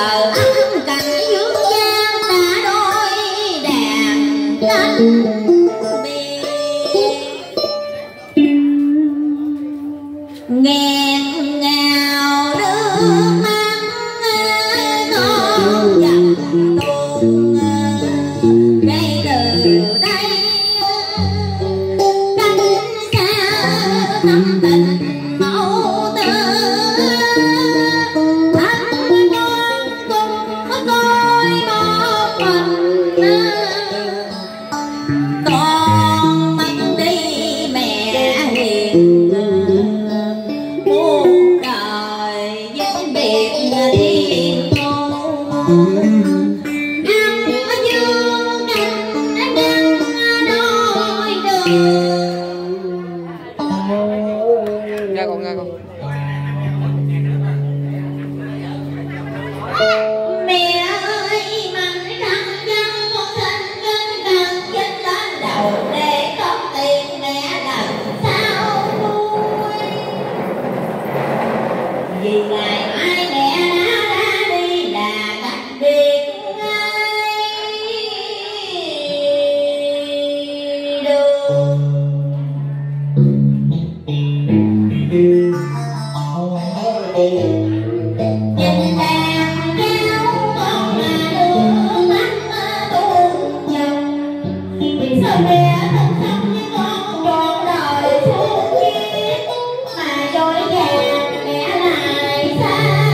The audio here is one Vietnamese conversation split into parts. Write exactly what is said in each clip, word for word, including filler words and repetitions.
giờ ăn cảnh dưỡng gia đã đôi đàn cánh nghẹn ngào nước mắt non dần tuôn ngay từ đây cánh xa thắm tình mẫu tử thăm con cùng coi một mình con mất đi mẹ hiền muôn đời vĩnh biệt thiên thu ăn dương canh đắng đôi đường nghe con nghe con mẹ ơi mạnh khăn dân con xin kinh cần chính lên đầu để có tiền mẹ lần sau nuôi vì ngày mai mẹ đã ra đi là cách biệt ngay đường nhìn đàn kéo con là nước mắt tuôn dòng sao mẹ không sống với con trọn đời suốt kiếp mà dối gạt mẹ lại xa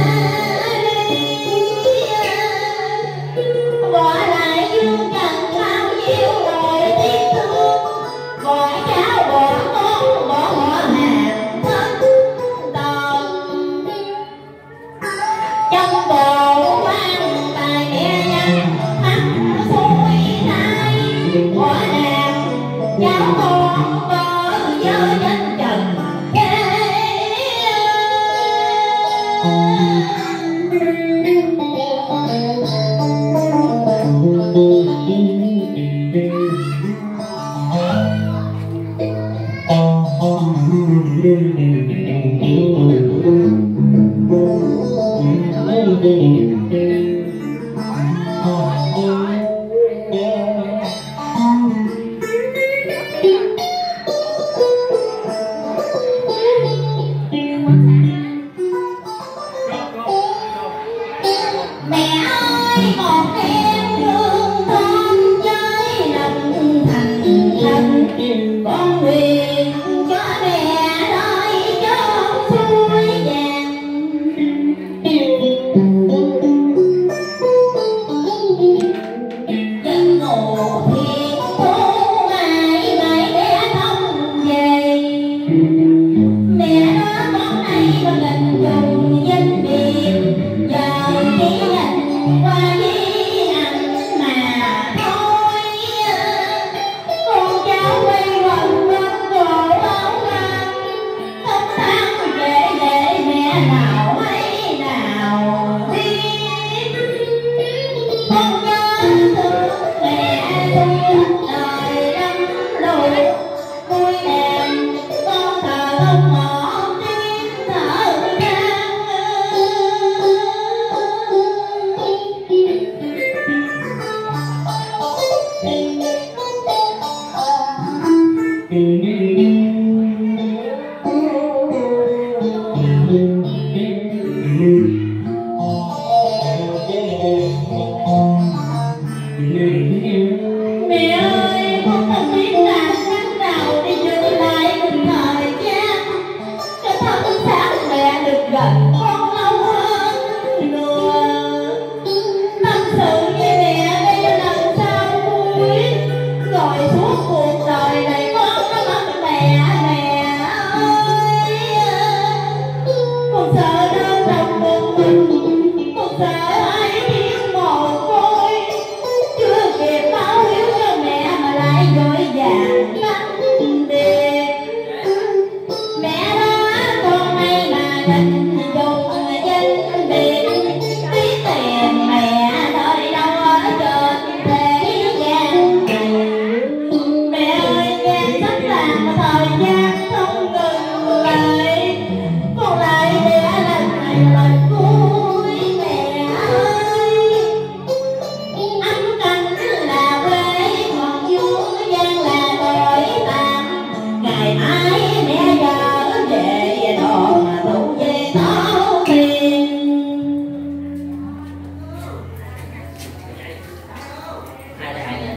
đi bỏ lại dương trần bao nhiêu đời tiếc thương bỏ cháu bỏ con bỏ họ hàng thân tộc trong bộ quan tài mẹ nhắn mắt xuôi tay bỏ nàng cháu con bơ vơ trên trần mẹ ơi một em thương con với lòng thành thân con nguyện cho mẹ đôi chốn suối vàng giấc ngủ thiệt thu mãi mãi bé không về mẹ đó con này con lần trùng danh biệt giờ chỉ nhìn qua với anh mà thôi con cháu quay quần bên cổ áo lam không tháng về để mẹ nào hay nào biết con